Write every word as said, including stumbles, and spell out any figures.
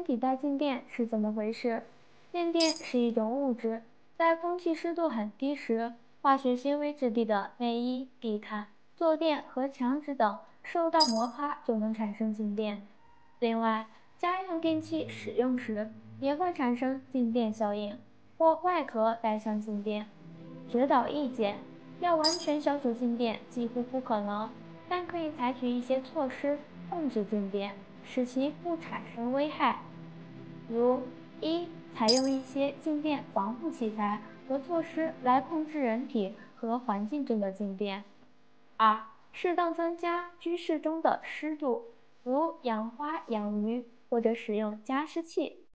体带静电是怎么回事？静电是一种物质，在空气湿度很低时，化学纤维质地的内衣、地毯、坐垫和墙纸等受到摩擦就能产生静电。另外，家用电器使用时也会产生静电效应，或外壳带上静电。指导意见：要完全消除静电几乎不可能，但可以采取一些措施控制静电，使其不产生危害。如一、采用一些静电防护器材和措施来控制人体和环境中的静电；二、适当增加居室中的湿度，如养花、养鱼或者使用加湿器。